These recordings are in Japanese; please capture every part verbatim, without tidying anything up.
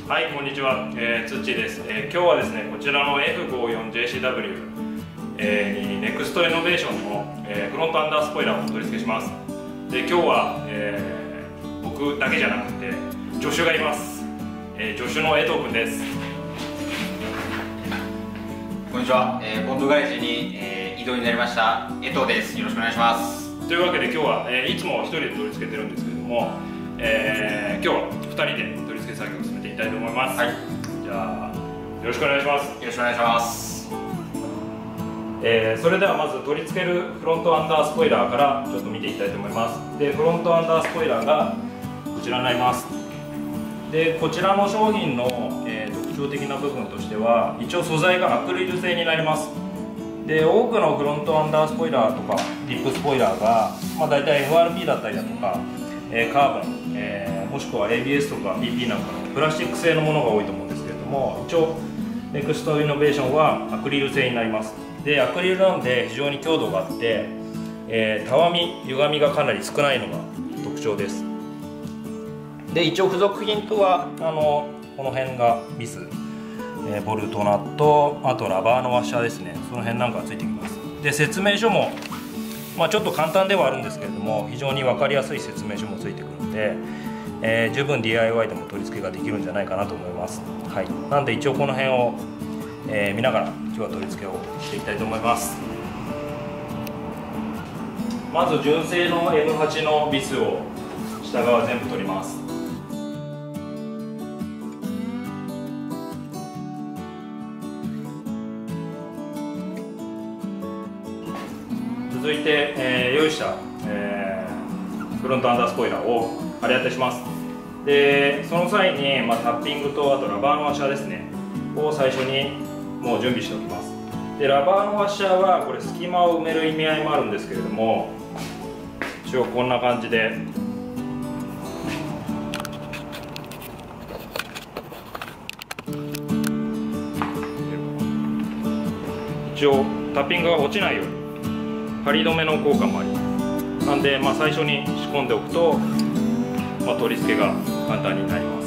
はい、こんにちは、えー、つっちーです、えー、今日はですね、こちらの エフごじゅうよんジェーシーダブリュー、えー、にネクストイノベーションの、えー、フロントアンダースポイラーを取り付けします。で、今日は、えー、僕だけじゃなくて助手がいます、えー、助手の江藤君です。 こんにちは、えー、ボンドガレージに、えー、異動になりました江藤です。よろしくお願いします。 というわけで今日は、えー、いつもひとりで取り付けてるんですけれども、えー、今日はふたりで取り付け作業を進めていきたいと思います。はい、じゃあよろしくお願いします。 よろしくお願いします。 えー、それではまず取り付けるフロントアンダースポイラーからちょっと見ていきたいと思います。で、フロントアンダースポイラーがこちらになります。で、こちらの商品の、えー、特徴的な部分としては、一応素材がアクリル製になります。で、多くのフロントアンダースポイラーとかディップスポイラーが、まあ、大体 エフアールピー だったりだとか、えー、カーボン、えー、もしくは エービーエス とか ピーピー なんかのプラスチック製のものが多いと思うんですけれども、一応ネクストイノベーションはアクリル製になります。で、アクリルなんで非常に強度があって、えー、たわみ歪みがかなり少ないのが特徴です。で、一応付属品とはあのこの辺がビス、えー、ボルトナット、あとラバーのワッシャーですね、その辺なんかがついてきます。で、説明書も、まあ、ちょっと簡単ではあるんですけれども、非常に分かりやすい説明書もついてくるので、えー、十分 ディーアイワイ でも取り付けができるんじゃないかなと思います。はい、なんで一応この辺を、えー、見ながら今日は取り付けをしていきたいと思います。まず純正の エムはち のビスを下側全部取ります。続いて、えー、用意した、えー、フロントアンダースポイラーを張り当てします。で、その際に、まあ、タッピングとあとラバーのワッシャーですねを最初にもう準備しておきます。で、ラバーのワッシャーはこれ隙間を埋める意味合いもあるんですけれども、一応こんな感じで一応タッピングが落ちないように仮止めの効果もあります。なんで、まあ、最初に仕込んでおくと、まあ、取り付けが簡単になります。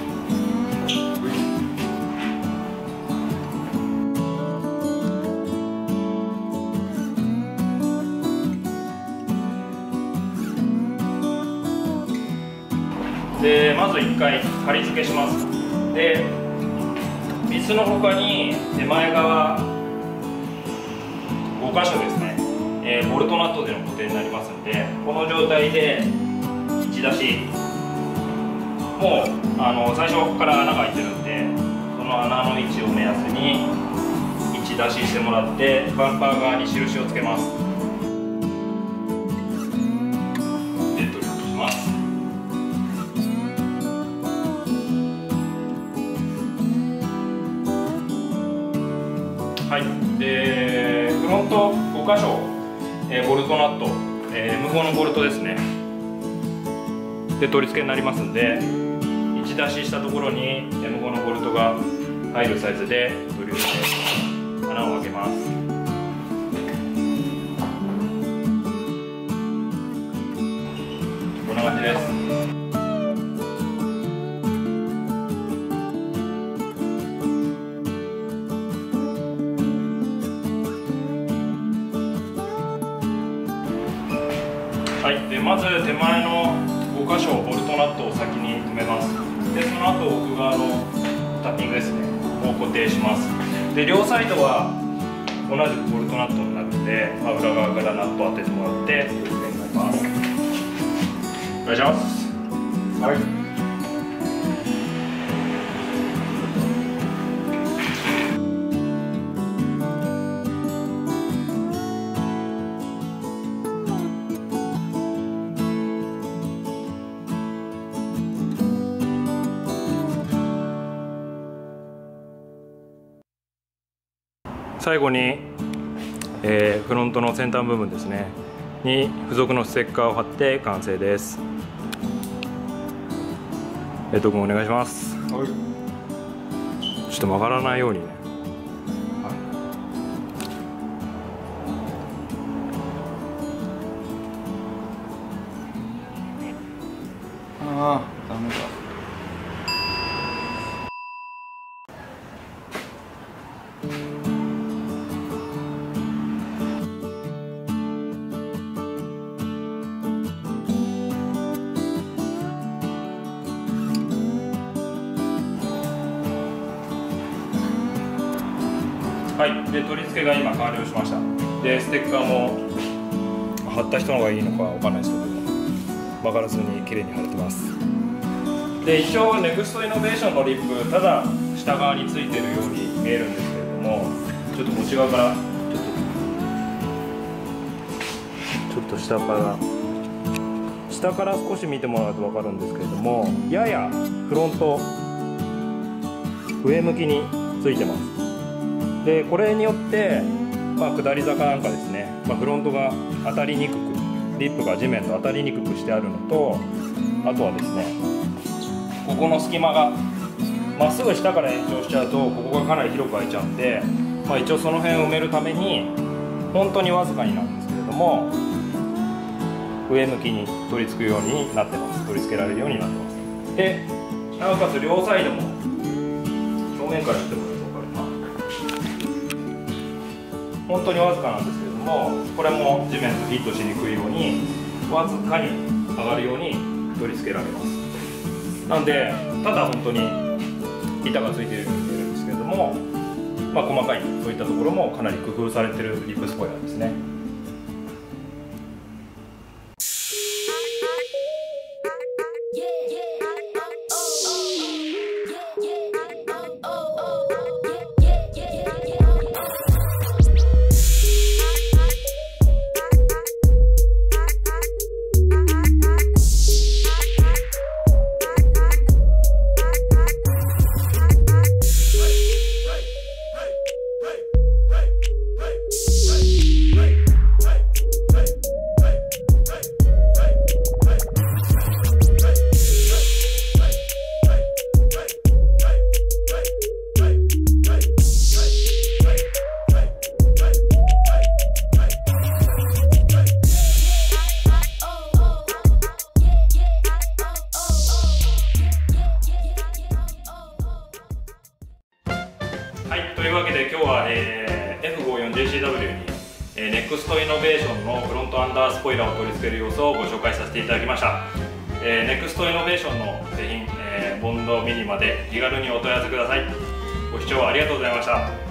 で、まずいっかい仮付けします。で、ビスの他に手前側ご箇所ですね、えー、ボルトナットでの固定になりますので、この状態で位置出し、もうあの最初から穴が開いてるんで、その穴の位置を目安に位置出ししてもらって、バンパー側に印をつけます。で、取り外します。はい、でフロントご箇所、えー、ボルトナット、えー、無縫のボルトですねで取り付けになりますんで、位置出ししたところに エムご のボルトが入るサイズでドリルで穴を開けます。こんな感じです。はい、でまず手前のご箇所ボルトナットを先に留めます。で、その後奥側のタッピングですねを固定します。で、両サイドは同じくボルトナットになるので、まあ、裏側からナットを当ててもらって取り付けになります。お願いします。はい、最後に、えー、フロントの先端部分ですねに付属のステッカーを貼って完成です。江藤君お願いします。はい、ちょっと曲がらないようにね。 ああ、ダメだ。 はい、で取り付けが今完了しました。でステッカーも貼った人の方がいいのかわかんないですけど、曲がらずに綺麗に貼れてます。で一応ネクストイノベーションのリップ、ただ下側についてるように見えるんですけれども、ちょっとこっち側からちょっとちょっと下から下から少し見てもらうと分かるんですけれども、ややフロント上向きについてます。でこれによって、まあ、下り坂なんかですね、まあ、フロントが当たりにくく、リップが地面と当たりにくくしてあるのと、あとはですね、ここの隙間がまっすぐ下から延長しちゃうと、ここがかなり広く開いちゃうんで、まあ、一応その辺を埋めるために本当にわずかになんですけれども、上向きに取り付くようになってます。取り付けられるようになってます。でなおかつ両サイドも正面から見てもらうと分かるかな、本当にわずかなんですけれども、これも地面とフィットしにくいようにわずかに上がるように取り付けられます。なんでただ本当に板がついているように見えるんですけれども、まあ、細かいそういったところもかなり工夫されているリップスポイラーですね。はい、というわけで今日は、えー、エフごじゅうよんジェーシーダブリュー に、えー、ネクストイノベーションのフロントアンダースポイラーを取り付ける様子をご紹介させていただきました。えー、ネクストイノベーションの製品、えー、ボンドミニまで気軽にお問い合わせください。ご視聴ありがとうございました。